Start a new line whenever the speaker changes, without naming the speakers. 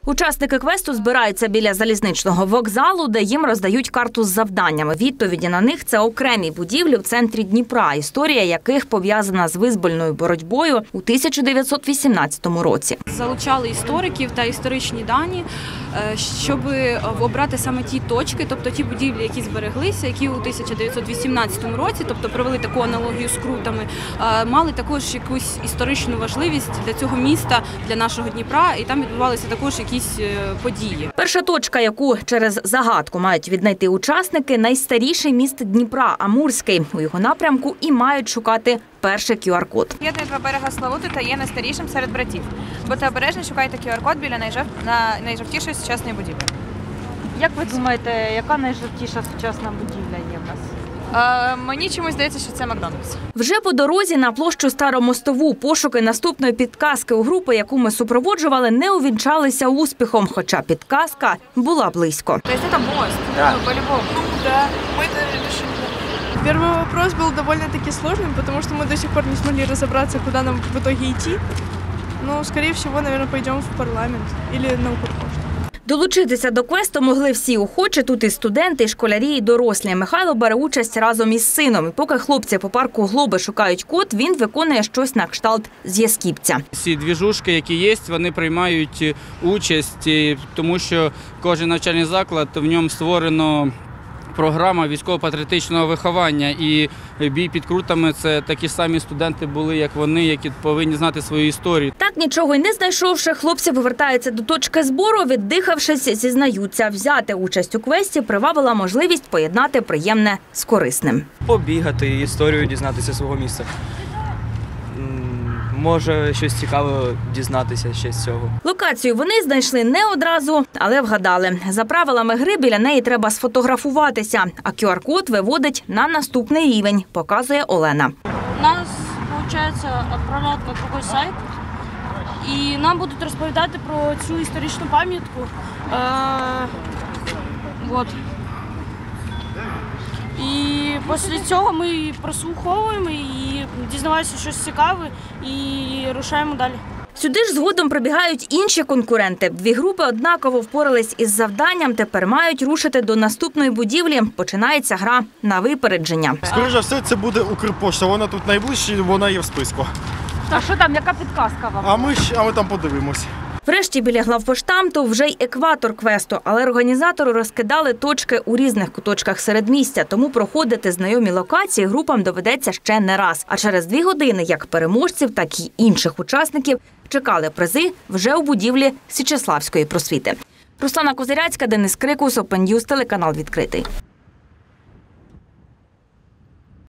Учасники квесту збираються біля залізничного вокзалу, де їм роздають карту з завданнями. Відповіді на них – це окремі будівлі в центрі Дніпра, історія яких пов'язана з визвольною боротьбою у 1918 році.
Залучали істориків та історичні дані, щоб обрати саме ті точки, тобто ті будівлі, які збереглися, які у 1918 році, тобто провели таку аналогію з Крутами, мали також якусь історичну важливість для цього міста, для нашого Дніпра, і там відбувалися також якісь події.
Перша точка, яку через загадку мають віднайти учасники – найстаріший міст Дніпра – Амурський. У його напрямку і мають шукати перший QR-код.
Єдині два берега Славути та є найстарішим серед братів. Будьте обережні, шукайте QR-код біля найжовтішої сучасної будівлі.
Як ви думаєте, яка найжовтіша сучасна будівля є в нас?
Мені чомусь здається, що це Макдональдс.
Вже по дорозі на площу Старомостову пошуки наступної підказки у групи, яку ми супроводжували, не увінчалися успіхом, хоча підказка була близько.
Тобто це мост? Да. Ну, по-любому.
Да, мы это решили. Первый вопрос был довольно-таки сложным, потому что мы до сих пор не смогли разобраться, куда нам в итоге идти. Но, скорее всего, наверное, пойдем в парламент или на Укрпошту.
Долучитися до квесту могли всі охочі, тут і студенти, і школярі, і дорослі. Михайло бере участь разом із сином. І поки хлопці по парку Глоби шукають код, він виконує щось на кшталт зв'язківця.
Всі двіжушки, які є, вони приймають участь, тому що кожен навчальний заклад, в ньому створено програма військово-патріотичного виховання, і бій під Крутами – це такі самі студенти були, як вони, які повинні знати свою історію.
Так, нічого й не знайшовши, хлопці повертаються до точки збору, віддихавшись, зізнаються. Взяти участь у квесті привабила можливість поєднати приємне з корисним.
Побігати, історію дізнатися свого місця. Може, щось цікаве дізнатися ще з цього.
Локацію вони знайшли не одразу, але вгадали. За правилами гри біля неї треба сфотографуватися, а QR-код виводить на наступний рівень, показує Олена.
У нас, виходить, відправляють на другий сайт, і нам будуть розповідати про цю історичну пам'ятку. І після цього ми прослуховуємо і дізнаємося щось цікаве і рушаємо далі.
Сюди ж згодом прибігають інші конкуренти. Дві групи однаково впорались із завданням, тепер мають рушити до наступної будівлі. Починається гра на випередження.
Скоріше все, це буде Укрпошта, вона тут найближча, вона є в списку.
А що там, яка підказка вам?
А ми там подивимось.
Врешті біля главпоштамту вже й екватор квесту, але організатори розкидали точки у різних куточках середмістя, тому проходити знайомі локації групам доведеться ще не раз. А через 2 години як переможців, так і інших учасників чекали призи вже у будівлі Січеславської просвіти. Руслана Козиряцька, Денис Крикус, Open News, телеканал «Відкритий».